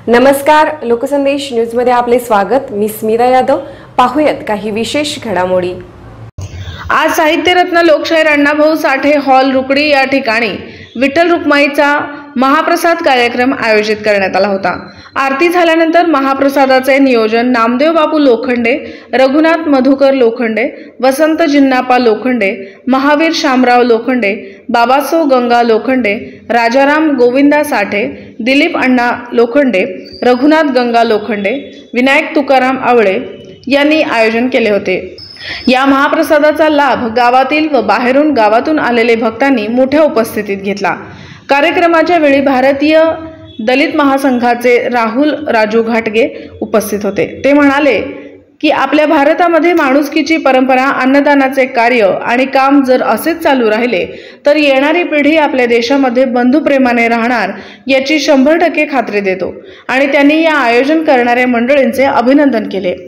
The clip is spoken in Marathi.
नमस्कार, लोकसंदेश न्यूजमध्ये आपले स्वागत। मी स्मिता यादव। पाहूयात काही विशेष घडामोडी। आज साहित्यरत्न लोकशाहीर अण्णाभाऊ साठे हॉल रुकडी या ठिकाणी विठ्ठल रुक्माईचा महाप्रसाद कार्यक्रम आयोजित करण्यात आला होता। आरती झाल्यानंतर महाप्रसादाचे नियोजन नामदेव बापू लोखंडे, रघुनाथ मधुकर लोखंडे, वसंत जिन्नापा लोखंडे, महावीर शामराव लोखंडे, बाबासो गंगा लोखंडे, राजाराम गोविंदा साठे, दिलीप अण्णा लोखंडे, रघुनाथ गंगा लोखंडे, विनायक तुकाराम आवळे यांनी आयोजन केले होते। या महाप्रसादाचा लाभ गावातील व बाहेरून गावातून आलेले भक्तांनी मोठ्या उपस्थितीत घेतला। कार्यक्रमाच्या वेळी भारतीय दलित महासंघाचे राहुल राजू घाटगे उपस्थित होते। ते म्हणाले की आपल्या भारतामध्ये माणुसकीची परंपरा, अन्नदानाचे कार्य आणि काम जर असेच चालू राहिले तर येणारी पिढी आपल्या देशामध्ये बंधुप्रेमाने राहणार याची 100% खात्री देतो। आणि त्यांनी या आयोजन करणाऱ्या मंडळींचे अभिनंदन केले।